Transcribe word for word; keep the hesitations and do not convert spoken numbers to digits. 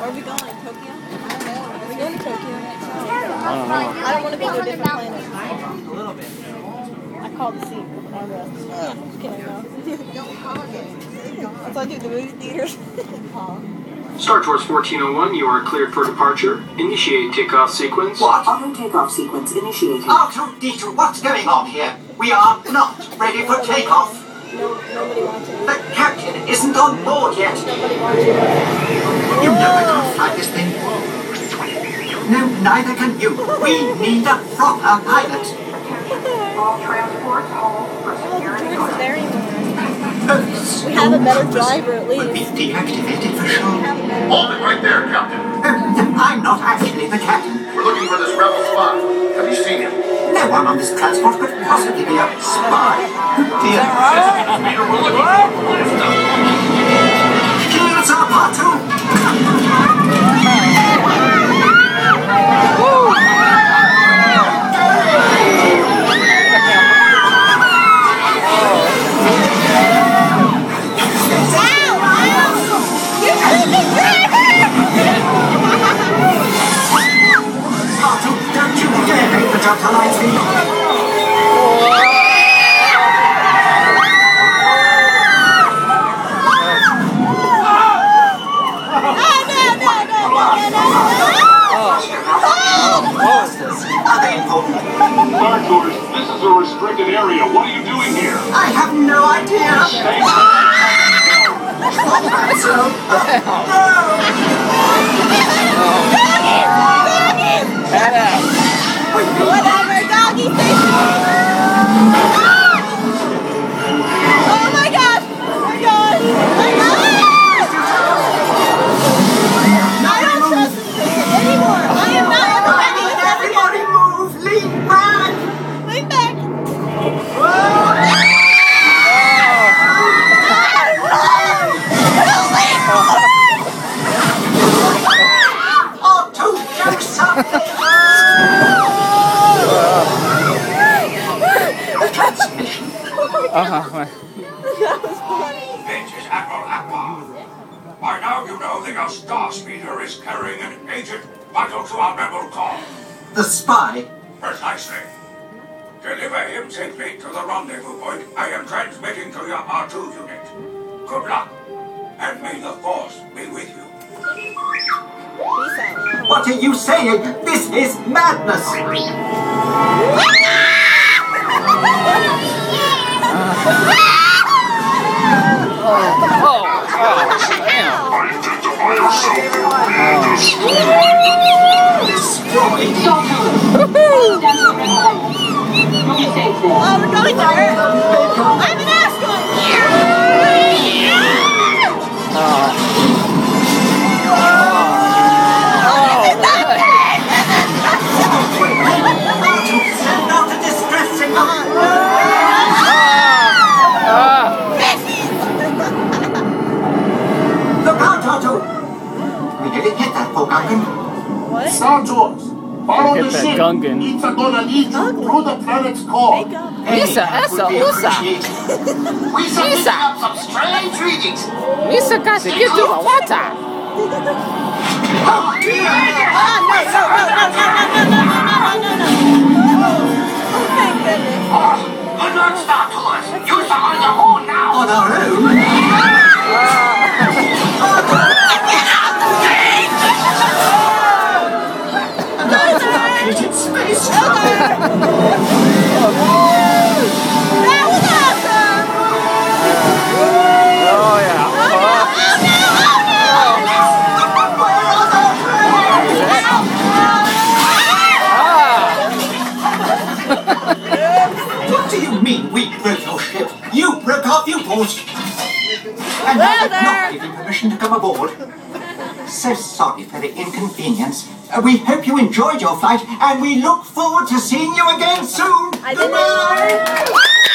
Where are we going? Tokyo? I don't know. Are we going to Tokyo next time? I don't know. I don't want to be to a different planet. A little bit. I called the seat. Armrest. I'm just kidding though. That's why I do the movie theaters. Star Tours fourteen oh one, you are cleared for departure. Initiate takeoff sequence. What? Auto takeoff sequence initiated. R two D two, what's going on here? We are not ready for takeoff. No, nobody wants it. The captain isn't on board yet. Nobody wants it. You know I can't fly this thing. No, neither can you. We need a proper pilot. All transports hold for security. Oh, the there anymore. Oh, We have a better driver at will be least. deactivated for sure. Hold it right there, Captain. Oh, I'm not actually the captain. We're looking for this rebel spy. Have you seen him? No one on this transport could possibly be a spy. Dear. Peter, we're looking for blast up. Clearance our part two. Star Tours, this is a restricted area. What are you doing here? I have no idea. Stay Whatever, doggy station. Oh my gosh! Oh my gosh! Oh my gosh! I don't trust this thing anymore. I am not ever letting it ever Everybody move! Lean back! Lean back. Oh, to do something! Transmission. Uh-huh. That was funny. This is Admiral Akbar. By now you know the your star speeder is carrying an agent vital to our rebel cause. The spy? Precisely. Deliver him safely to the rendezvous point I am transmitting to your R two unit. Good luck, and may the Force be with you. Peace out. What are you saying? This is madness! Oh, we're going to Earth. I'm an asteroid. Not a distress signal! Look out, Otto! We nearly hit that poor Gungan. What? Star Tours, follow Hit the that ship. Gungan. It's gonna lead you through the planet's core. Wake up. Lisa, Any help Essa, would be Usa. appreciated. We some Lisa. picking up some strange readings. Lisa got to get to the water. Oh, dear! Ah, no, no, no, no, no, no, no, no, no, no, no. Oh, thank goodness. Force, good luck, Star Tours. You are on your own now. On our own? Created space! That was awesome. Oh, yeah. Oh, no, What do you mean we broke your ship? You broke our viewport! And I did not give you permission to come aboard. So sorry for the inconvenience. Uh, we hope you enjoyed your flight, and we look forward to seeing you again soon. I didn't.